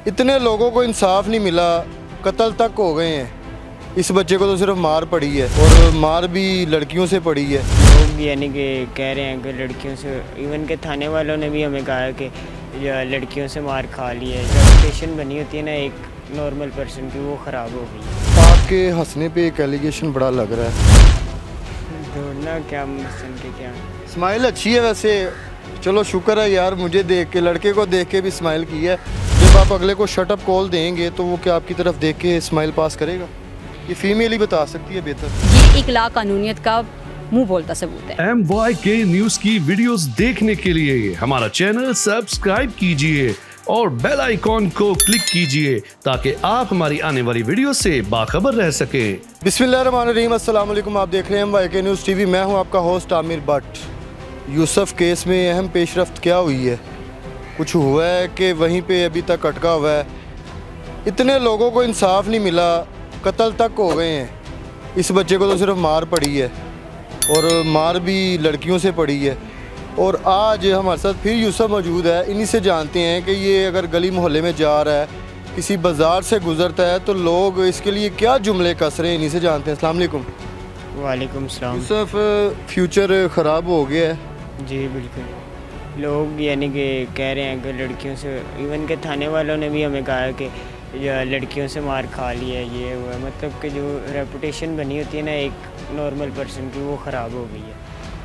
इतने लोगों को इंसाफ नहीं मिला, कत्ल तक हो गए हैं। इस बच्चे को तो सिर्फ मार पड़ी है और मार भी लड़कियों से पड़ी है। लोग यानी कि कह रहे हैं कि लड़कियों से, इवन के थाने वालों ने भी हमें कहा है कि लड़कियों से मार खा ली है। रेपुटेशन बनी होती है ना एक नॉर्मल पर्सन की, वो ख़राब हो गई। आपके हंसने पे एक एलिगेशन बड़ा लग रहा है। ढूंढना क्या मसन के क्या। स्माइल अच्छी है वैसे, चलो शुक्र है यार, मुझे देख के, लड़के को देख के भी स्माइल की है। जब आप अगले को शट अप कॉल देंगे तो वो क्या आपकी तरफ देख के स्माइल पास करेगा? ये फीमेल ही बता सकती है बेहतर। ये इखलाक कानूनियत का मुंह बोलता सबूत है। MYK न्यूज की वीडियोस देखने के लिए हमारा चैनल सब्सक्राइब कीजिए और बेल आइकॉन को क्लिक कीजिए ताकि आप हमारी आने वाली वीडियो से बाखबर रह सकें। बिस्मिल्लाहिर्रहमानिर्रहीम, अस्सलाम वालेकुम। आप देख रहे हैं MYK न्यूज़ TV। मैं हूं आपका होस्ट आमिर भट्ट। यूसुफ केस में अहम पेशरफ्त क्या हुई है? कुछ हुआ है कि वहीं पे अभी तक अटका हुआ है? इतने लोगों को इंसाफ नहीं मिला, कत्ल तक हो गए हैं। इस बच्चे को तो सिर्फ मार पड़ी है और मार भी लड़कियों से पड़ी है। और आज हमारे साथ फिर यूसुफ मौजूद है। इन्हीं से जानते हैं कि ये अगर गली मोहल्ले में जा रहा है, किसी बाज़ार से गुज़रता है तो लोग इसके लिए क्या जुमले कस रहे हैं। इन्हीं से जानते हैं। अस्सलाम वालेकुम। वालेकुम सलाम। यूसुफ, फ्यूचर ख़राब हो गया है। जी बिल्कुल। लोग यानी कि कह रहे हैं कि लड़कियों से, इवन के थाने वालों ने भी हमें कहा है कि लड़कियों से मार खा ली है। ये हुआ मतलब कि जो रेपुटेशन बनी होती है ना एक नॉर्मल पर्सन की, वो ख़राब हो गई है।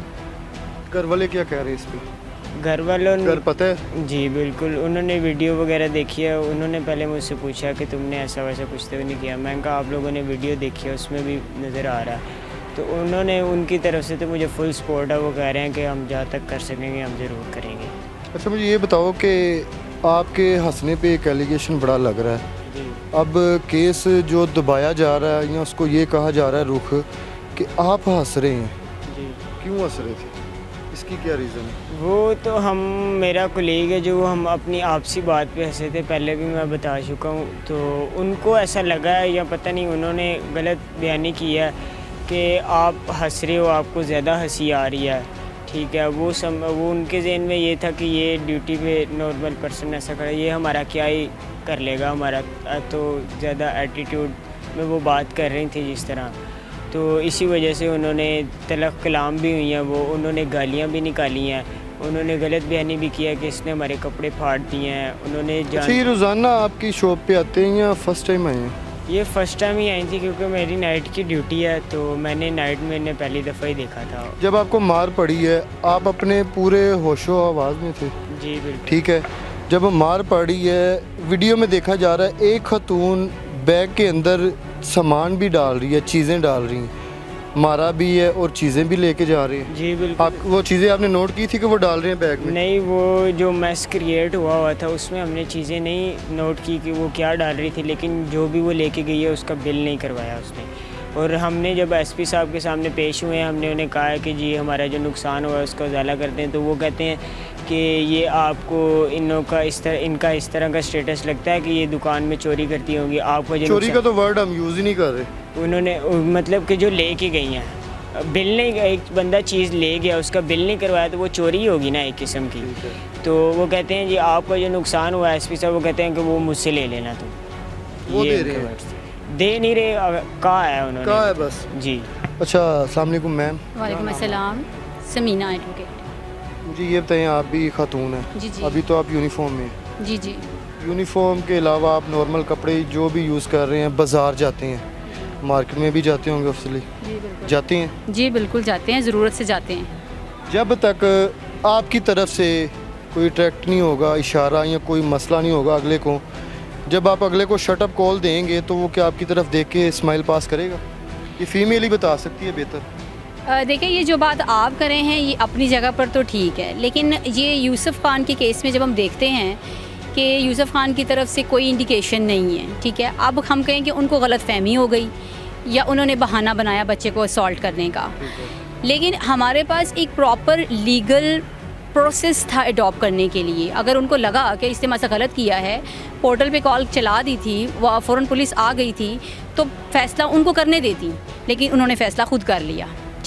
घर वाले क्या कह रहे हैं इस पर? घर वालों ने पता है? जी बिल्कुल, उन्होंने वीडियो वगैरह देखी है। उन्होंने पहले मुझसे पूछा कि तुमने ऐसा वैसा कुछ तो नहीं किया। मैंने कहा आप लोगों ने वीडियो देखी है, उसमें भी नज़र आ रहा है। तो उन्होंने, उनकी तरफ से तो मुझे फुल सपोर्ट है। वो कह रहे हैं कि हम जहाँ तक कर सकेंगे हम ज़रूर करेंगे। अच्छा, मुझे ये बताओ कि आपके हंसने पे एक एलिगेशन बड़ा लग रहा है। जी। अब केस जो दबाया जा रहा है या उसको ये कहा जा रहा है रुख कि आप हंस रहे हैं। जी। क्यों हंस रहे थे? इसकी क्या रीज़न है? वो तो हम, मेरा कोलीग है जो, हम अपनी आपसी बात पे हंसे थे, पहले भी मैं बता चुका हूँ। तो उनको ऐसा लगा है या पता नहीं, उन्होंने गलत बयानी की है कि आप हंस रहे हो, आपको ज़्यादा हंसी आ रही है। ठीक है, वो उनके जहन में ये था कि ये ड्यूटी पे नॉर्मल पर्सन ऐसा करे, ये हमारा क्या ही कर लेगा, हमारा तो ज़्यादा एटीट्यूड में वो बात कर रही थी जिस तरह। तो इसी वजह से उन्होंने तलख कलाम भी हुई हैं, वो उन्होंने गालियाँ भी निकाली हैं, उन्होंने गलत बयानी भी किया कि इसने हमारे कपड़े फाड़ दिए हैं। उन्होंने ये रोज़ाना आपकी शॉप पे आते हैं या फर्स्ट टाइम आए हैं? ये फ़र्स्ट टाइम ही आई थी क्योंकि मेरी नाइट की ड्यूटी है, तो मैंने नाइट में इन्हें पहली दफ़ा ही देखा था। जब आपको मार पड़ी है, आप अपने पूरे होशो आवाज़ में थे? जी बिल्कुल। ठीक है, जब मार पड़ी है, वीडियो में देखा जा रहा है एक खतून बैग के अंदर सामान भी डाल रही है, चीज़ें डाल रही हैं, मारा भी है और चीज़ें भी लेके जा रही हैं। जी बिल्कुल। आप वो चीज़ें आपने नोट की थी कि वो डाल रहे हैं बैग में? नहीं, वो जो मैस क्रिएट हुआ था उसमें हमने चीज़ें नहीं नोट की कि वो क्या डाल रही थी, लेकिन जो भी वो लेके गई है उसका बिल नहीं करवाया उसने। और हमने जब SP साहब के सामने पेश हुए, हमने उन्हें कहा है कि जी हमारा जो नुकसान हुआ है उसका उजाला करते हैं। तो वो कहते हैं कि ये आपको इनका इस तरह का स्टेटस लगता है कि ये दुकान में चोरी करती होंगी। आपको जो चोरी का तो वर्ड हम यूज़ ही नहीं कर रहे। उन्होंने मतलब कि जो लेके गई हैं, बिल नहीं, एक बंदा चीज़ ले गया उसका बिल नहीं करवाया तो वो चोरी होगी ना एक किस्म की। तो वो कहते हैं जी आपका जो नुकसान हुआ SP साहब, वो कहते हैं कि वो मुझसे ले लेना तुम। वो ये दे रहे हैं? दे नहीं रहे, कहा है उन्होंने। कहा है बस। जी। अच्छा, अस्सलाम वालेकुम मैम। वालेकुम अस्सलाम। समीना एडवोकेट। मुझे ये बताएं, आप भी खातून हैं? जी जी। अभी तो आप यूनिफॉर्म में हैं। जी जी। यूनिफॉर्म के अलावा आप नॉर्मल कपड़े जो भी यूज़ कर रहे हैं, बाज़ार जाते हैं, मार्केट में भी जाते होंगे ऑब्वियसली? जी बिल्कुल जाते हैं। जी बिल्कुल जाते हैं, ज़रूरत से जाते हैं। जब तक आपकी तरफ से कोई अट्रैक्ट नहीं होगा, इशारा या कोई मसला नहीं होगा अगले को, जब आप अगले को शट अप कॉल देंगे तो वो क्या आपकी तरफ देख के स्माइल पास करेगा? ये फीमेल ही बता सकती है बेहतर। देखिए, ये जो बात आप कर रहे हैं ये अपनी जगह पर तो ठीक है, लेकिन ये यूसुफ खान के केस में जब हम देखते हैं कि यूसुफ खान की तरफ से कोई इंडिकेशन नहीं है, ठीक है, अब हम कहें कि उनको गलतफहमी हो गई या उन्होंने बहाना बनाया बच्चे को असॉल्ट करने का, लेकिन हमारे पास एक प्रॉपर लीगल प्रोसेस था अडॉप्ट करने के लिए। अगर उनको लगा कि इसने ऐसा गलत किया है, पोर्टल पे कॉल चला दी थी, वह फ़ौरन पुलिस आ गई थी, तो फ़ैसला उनको करने देती, लेकिन उन्होंने फ़ैसला खुद कर लिया।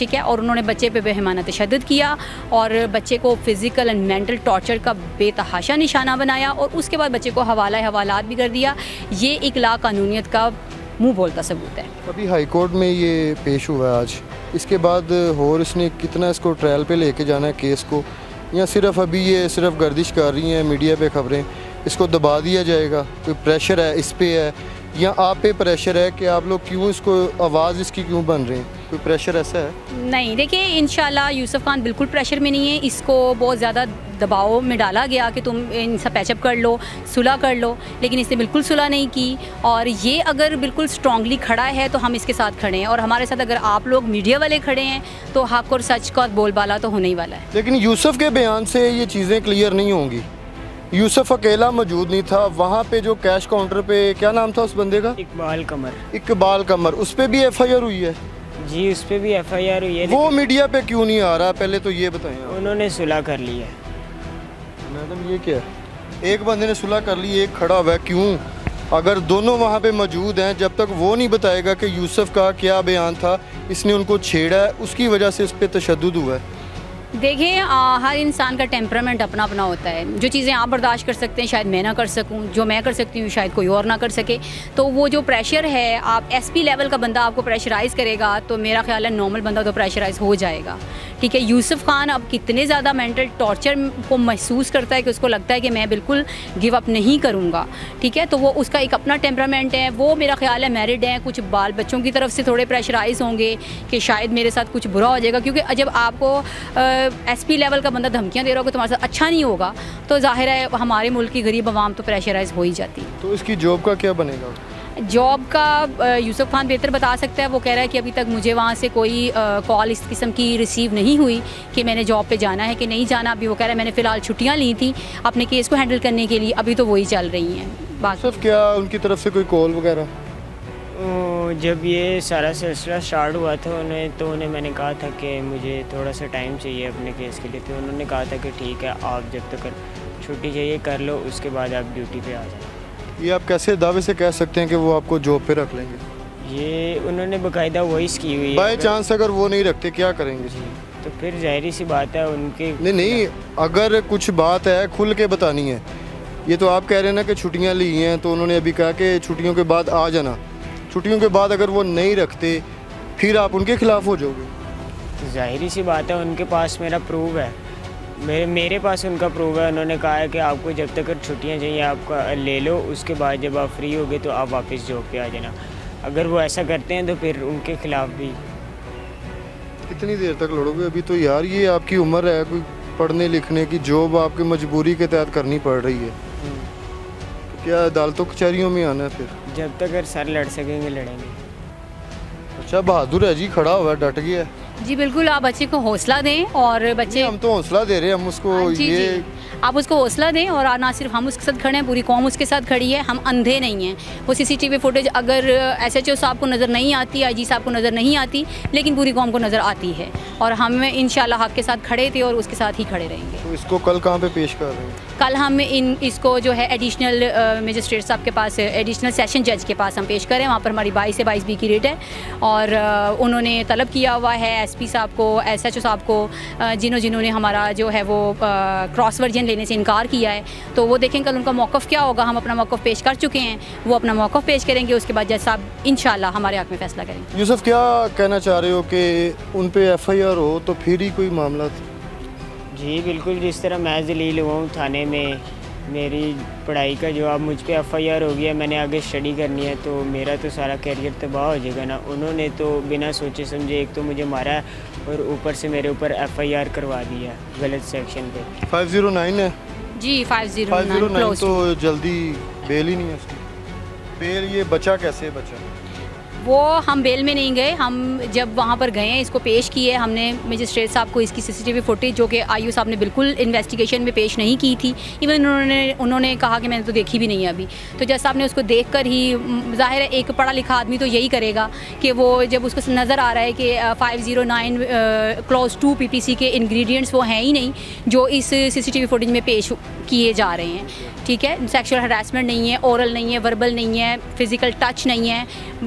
ठीक है, और उन्होंने बच्चे पे बेईमाना तशद्दुद किया और बच्चे को फ़िज़िकल एंड मेंटल टॉर्चर का बेतहाशा निशाना बनाया और उसके बाद बच्चे को हवालात भी कर दिया। ये एक लाकानूनियत का मुँह बोलता सबूत है। अभी हाई कोर्ट में ये पेश हुआ है आज, इसके बाद और इसने कितना इसको ट्रायल पे लेके जाना है केस को, या सिर्फ अभी ये सिर्फ गर्दिश कर रही हैं मीडिया पे खबरें, इसको दबा दिया जाएगा? कोई प्रेशर है इस पे है या आप पे प्रेशर है कि आप लोग क्यों इसको आवाज़ इसकी क्यों बन रहे हैं? कोई प्रेशर ऐसा है? नहीं, देखिए इंशाल्लाह यूसुफ खान बिल्कुल प्रेशर में नहीं है। इसको बहुत ज़्यादा दबाव में डाला गया कि तुम इनसे पैचअप कर लो, सुलह कर लो, लेकिन इसने बिल्कुल सुलह नहीं की। और ये अगर बिल्कुल स्ट्रांगली खड़ा है तो हम इसके साथ खड़े हैं, और हमारे साथ अगर आप लोग मीडिया वाले खड़े हैं तो हक और सच का बोलबाला तो होने ही वाला है। लेकिन यूसुफ के बयान से ये चीज़ें क्लियर नहीं होंगी। यूसुफ अकेला मौजूद नहीं था वहाँ पे, जो कैश काउंटर पे क्या नाम था उस बंदे का? इकबाल कमर। उस पर भी FIR हुई है? जी, उस पर भी FIR हुई है। वो मीडिया पे क्यों नहीं आ रहा, पहले तो ये बताएं। उन्होंने सुलह कर ली है। मैडम ये क्या है, एक बंदे ने सुलह कर ली, एक खड़ा हुआ है, क्यों? अगर दोनों वहाँ पे मौजूद हैं, जब तक वो नहीं बताएगा कि यूसुफ का क्या बयान था, इसने उनको छेड़ा है, उसकी वजह से इस पर तशद्दुद हुआ है। देखिए हर इंसान का टेम्परामेंट अपना अपना होता है। जो चीज़ें आप बर्दाश्त कर सकते हैं शायद मैं ना कर सकूं, जो मैं कर सकती हूँ शायद कोई और ना कर सके। तो वो जो प्रेशर है, आप SP लेवल का बंदा आपको प्रेशराइज़ करेगा तो मेरा ख्याल है नॉर्मल बंदा तो प्रेशराइज़ हो जाएगा। ठीक है, यूसुफ खान अब कितने ज़्यादा मेंटल टॉर्चर को महसूस करता है कि उसको लगता है कि मैं बिल्कुल गिव अप नहीं करूँगा। ठीक है, तो वो उसका एक अपना टेम्परामेंट है। वो मेरा ख्याल है मैरिड है, कुछ बाल बच्चों की तरफ से थोड़े प्रेशराइज़ होंगे कि शायद मेरे साथ कुछ बुरा हो जाएगा, क्योंकि जब आपको SP लेवल का बंदा धमकियाँ दे रहा होगा तुम्हारे साथ अच्छा नहीं होगा, तो जाहिर है हमारे मुल्क की गरीब आवाम तो प्रेशराइज हो ही जाती है। तो इसकी जॉब का क्या बनेगा? जॉब का यूसुफ खान बेहतर बता सकता है। वो कह रहा है कि अभी तक मुझे वहाँ से कोई कॉल इस किस्म की रिसीव नहीं हुई कि मैंने जॉब पे जाना है कि नहीं जाना। अभी वो कह रहा है मैंने फ़िलहाल छुट्टियाँ ली थी अपने केस को हैंडल करने के लिए, अभी तो वही चल रही हैं। बाकी क्या उनकी तरफ से कोई कॉल वगैरह? जब ये सारा सिलसिला स्टार्ट हुआ था उन्हें मैंने कहा था कि मुझे थोड़ा सा टाइम चाहिए अपने केस के लिए, तो उन्होंने कहा था कि ठीक है, आप जब तक छुट्टी चाहिए कर लो, उसके बाद आप ड्यूटी पे आ जाए। ये आप कैसे दावे से कह सकते हैं कि वो आपको जॉब पे रख लेंगे? ये उन्होंने बाकायदा वॉइस की हुई है। बाय चांस अगर वो नहीं रखते क्या करेंगे? तो फिर जाहिर सी बात है उनके नहीं, अगर कुछ बात है खुल के बतानी है। ये तो आप कह रहे हैं ना कि छुट्टियाँ ली हैं, तो उन्होंने अभी कहा कि छुट्टियों के बाद आ जाना। छुट्टियों के बाद अगर वो नहीं रखते फिर आप उनके खिलाफ हो जाओगे? तो जाहिर सी बात है उनके पास मेरा प्रूफ है, मेरे पास उनका प्रूफ है। उन्होंने कहा है कि आपको जब तक छुट्टियां चाहिए आपका ले लो, उसके बाद जब आप फ्री होगे तो आप वापस जॉब पे आ जाना। अगर वो ऐसा करते हैं तो फिर उनके खिलाफ भी। कितनी देर तक लड़ोगे? अभी तो यार ये आपकी उम्र है, कोई पढ़ने लिखने की, जॉब आपकी मजबूरी के तहत करनी पड़ रही है। तो क्या अदालतों कचहरियों में आना है फिर? जब तक अगर सर लड़ सकेंगे लड़ेंगे। अच्छा, बहादुर है जी, खड़ा हुआ है, डट गया है। जी बिल्कुल, आप बच्चे को हौसला दें और बच्चे, हम तो हौसला दे रहे हैं, हम उसको जी, आप उसको हौसला दें और ना सिर्फ हम उसके साथ खड़े हैं, पूरी कौम उसके साथ खड़ी है। हम अंधे नहीं हैं। वो CCTV फुटेज अगर SHO साहब को नज़र नहीं आती, IG साहब को नज़र नहीं आती, लेकिन पूरी कौम को नज़र आती है, और हम इंशाल्लाह हक के साथ खड़े थे और उसके साथ ही खड़े रहेंगे। तो इसको कल कहाँ पे पेश कर रहे हैं? कल हम इसको जो है एडिशनल मजिस्ट्रेट साहब के पास, एडिशनल सेशन जज के पास हम पेश करें। वहाँ पर हमारी 22 से 22B की रेट है, और उन्होंने तलब किया हुआ है SP साहब को, SHO साहब को, जिन्होंने हमारा जो है वो क्रॉस वर्जन लेने से इनकार किया है। तो वो देखें कल उनका मौक़िफ़ क्या होगा। हम अपना मौक़िफ़ पेश कर चुके हैं, वो अपना मौक़िफ़ पेश करेंगे, उसके बाद जज साहब इंशाल्लाह हमारे हक़ में फ़ैसला करेंगे। यूसुफ, क्या कहना चाह रहे हो कि उन पे FIR हो तो फिर ही कोई मामला? जी बिल्कुल, जिस तरह मैं जलील हुआ हूँ थाने में, मेरी पढ़ाई का जो अब मुझ पे FIR हो गया, मैंने आगे स्टडी करनी है, तो मेरा तो सारा करियर तबाह हो जाएगा ना। उन्होंने तो बिना सोचे समझे एक तो मुझे मारा है और ऊपर से मेरे ऊपर FIR करवा दिया गलत सेक्शन पे। 509 है जी, 509 तो जल्दी बेल ही नहीं है उसकी। बेल ये बचा कैसे बचा? वो हम बेल में नहीं गए, हम जब वहाँ पर गए हैं इसको पेश किए हमने मजिस्ट्रेट साहब को इसकी CCTV फुटेज जो कि IU साहब ने बिल्कुल इन्वेस्टिगेशन में पेश नहीं की थी, इवन उन्होंने कहा कि मैंने तो देखी भी नहीं है अभी। तो जज साहब ने उसको देखकर ही, ज़ाहिर है एक पढ़ा लिखा आदमी तो यही करेगा कि वो जब उसको नज़र आ रहा है कि 509 क्लॉज 2 PPC के इंग्रेडिएंट्स वो हैं ही नहीं जो इस CCTV फुटेज में पेश किए जा रहे हैं। ठीक है, सेक्सुअल हरासमेंट नहीं है, ओरल नहीं है, वर्बल नहीं है, फिज़िकल टच नहीं है, लड़के की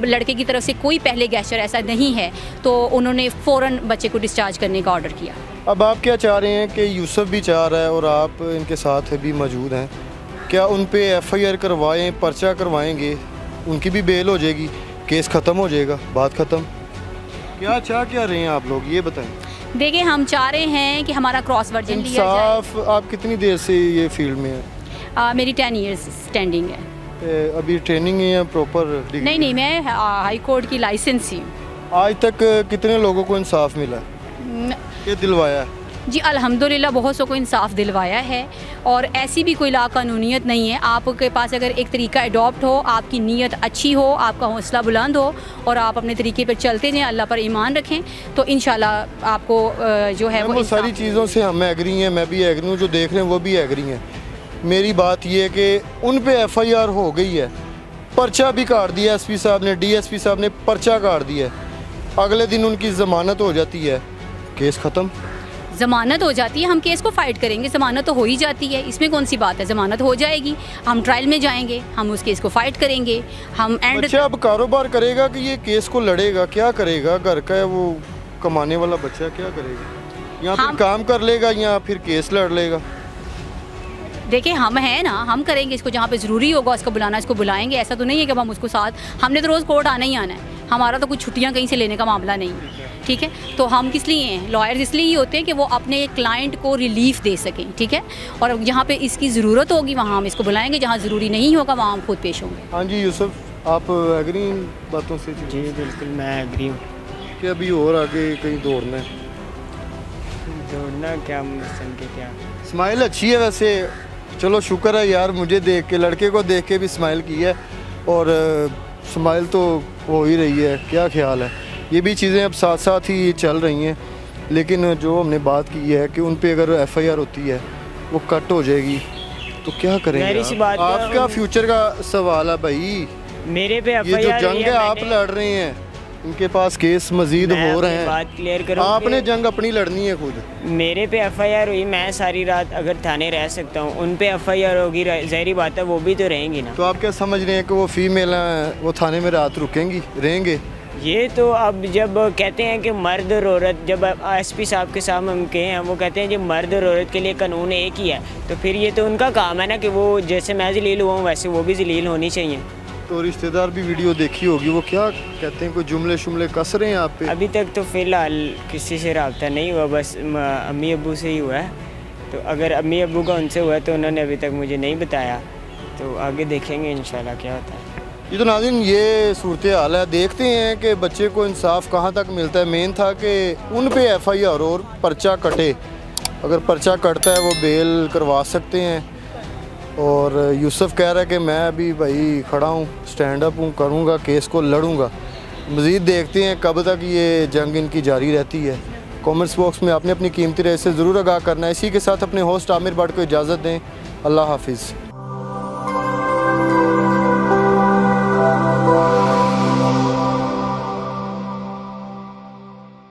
की तरफ से कोई पहले गेस्चर ऐसा नहीं है, तो उन्होंने फ़ौरन बच्चे को डिस्चार्ज करने का ऑर्डर किया। अब आप क्या चाह रहे हैं कि यूसुफ भी चाह रहा है और आप इनके साथ भी मौजूद हैं, क्या उन पे FIR करवाएं, पर्चा करवाएंगे, उनकी भी बेल हो जाएगी, केस ख़त्म हो जाएगा, बात ख़त्म? क्या चाह क्या रहे हैं आप लोग, ये बताएं। देखिए, हम चाह रहे हैं कि हमारा क्रॉस वर्जन लिया जाए। इंसाफ आप कितनी देर से ये फील्ड में है? मेरी 10 इयर्स स्टैंडिंग है। अभी ट्रेनिंग है या प्रॉपर डिग्री? नहीं, मैं हाई कोर्ट की लाइसेंस ही हूँ। आज तक कितने लोगों को इंसाफ मिला, ये दिलवाया है? जी अल्हम्दुलिल्लाह बहुत सौ को इंसाफ दिलवाया है, और ऐसी भी कोई लाकानूनियत नहीं है। आपके पास अगर एक तरीका अडॉप्ट हो, आपकी नीयत अच्छी हो, आपका हौसला बुलंद हो और आप अपने तरीके पर चलते जाएं, अल्लाह पर ईमान रखें, तो इंशाल्लाह आपको जो है वो सारी चीज़ों से हम एग्री हैं, मैं भी एग्री हूँ, जो देख रहे हैं वो भी एग्री हैं। मेरी बात ये है कि उन पे FIR हो गई है, पर्चा भी काट दिया SP साहब ने, DSP साहब ने पर्चा काट दिया है, अगले दिन उनकी ज़मानत हो जाती है, केस ख़त्म। ज़मानत हो जाती है, हम केस को फ़ाइट करेंगे, ज़मानत तो हो ही जाती है, इसमें कौन सी बात है। ज़मानत हो जाएगी, हम ट्रायल में जाएंगे, हम उस केस को फ़ाइट करेंगे, हम एंड। अच्छा, अब कारोबार करेगा कि ये केस को लड़ेगा, क्या करेगा? घर का है वो, कमाने वाला बच्चा, क्या करेगा? या फिर काम कर लेगा या फिर केस लड़ लेगा? देखिए, हम हैं ना, हम करेंगे इसको, जहाँ पे ज़रूरी होगा उसको बुलाना, इसको बुलाएंगे। ऐसा तो नहीं है कि हम उसको साथ, हमने तो रोज़ कोर्ट आना ही आना है, हमारा तो कुछ छुट्टियाँ कहीं से लेने का मामला नहीं है, ठीक है। तो हम किस लिए हैं, लॉयर्स इसलिए ही होते हैं कि वो अपने क्लाइंट को रिलीफ दे सकें, ठीक है। और जहाँ पे इसकी ज़रूरत होगी वहाँ हम इसको बुलाएंगे, जहाँ ज़रूरी नहीं होगा वहाँ हम खुद पेश होंगे। हाँ जी यूसुफ, आप एग्री इन बातों से? जी बिल्कुल, मैं एग्री हूँ कि अभी और आगे कहीं दौड़ना है? दौड़ना क्या, मसन के क्या। स्माइल अच्छी है वैसे, चलो शुक्र है यार, मुझे देख के, लड़के को देख के भी स्माइल की है, और स्माइल तो हो ही रही है। क्या ख्याल है, ये भी चीज़ें अब साथ साथ ही चल रही हैं, लेकिन जो हमने बात की है कि उन पे अगर FIR होती है वो कट हो जाएगी, तो क्या करेंगे आप? आपका फ्यूचर का सवाल है भाई, मेरे पे ये जो जंग है आप लड़ रहे हैं, इनके पास केस मजीद हो रहे हैं, बात क्लियर करो, आपने जंग अपनी लड़नी है खुद। मेरे पे FIR हुई, मैं सारी रात अगर थाने रह सकता हूँ, उन पे FIR होगी, ज़ाहिरी बात है वो भी तो रहेंगी ना। तो आप क्या समझ रहे हैं कि वो फीमेल हैं, वो थाने में रात रुकेंगी, रहेंगे? ये तो अब जब कहते हैं कि मर्द और औरत, जब SP साहब के सामने हम कहे हैं, वो कहते हैं जब मर्द और औरत के लिए कानून एक ही है, तो फिर ये तो उनका काम है ना कि वो, जैसे मैं जलील हुआ हूँ वैसे वो भी जलील होनी चाहिए। तो रिश्तेदार भी वीडियो देखी होगी, वो क्या कहते हैं, कोई जुमले शुमले कस रहे हैं आप पे? अभी तक तो फ़िलहाल किसी से रब्ता नहीं हुआ, बस अम्मी अब्बू से ही हुआ है। तो अगर अम्मी अब्बू का उनसे हुआ तो उन्होंने अभी तक मुझे नहीं बताया, तो आगे देखेंगे इंशाल्लाह क्या होता है। ये तो नाज़रीन, ये सूरत हाल है, देखते हैं कि बच्चे को इंसाफ कहाँ तक मिलता है। मेन था कि उन पे FIR और पर्चा कटे, अगर पर्चा कटता है वो बेल करवा सकते हैं। और यूसुफ कह रहा है कि मैं अभी भाई खड़ा हूँ, स्टैंड अप हूँ, करूँगा, केस को लड़ूंगा। मज़ीद देखते हैं कब तक ये जंग इनकी जारी रहती है। कमेंट्स बॉक्स में आपने अपनी कीमती राय से ज़रूर आगाह करना है। इसी के साथ अपने होस्ट आमिर भट्ट को इजाज़त दें। अल्लाह हाफिज़।